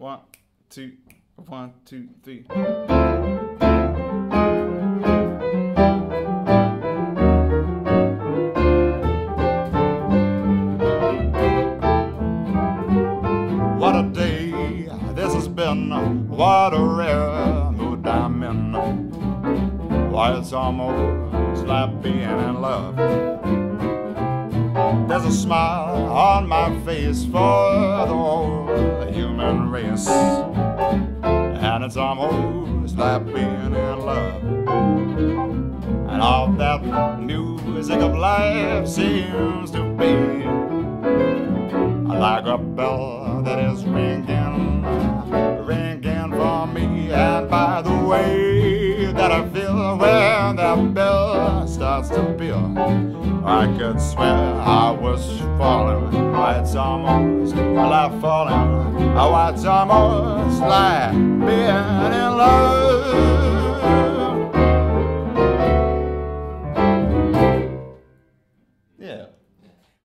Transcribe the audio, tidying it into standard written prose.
1, 2, 1, 2, 3. What a day this has been, what a rare mood I'm in. Why, it's almost like being in love. There's a smile on my face for the whole human race, and it's almost like being in love. And all that music of life seems to be like a bell that is ringing, ringing for me. And by the way that I feel when that bell starts to peal, I could swear I was falling. It's almost like falling. Oh, it's almost like being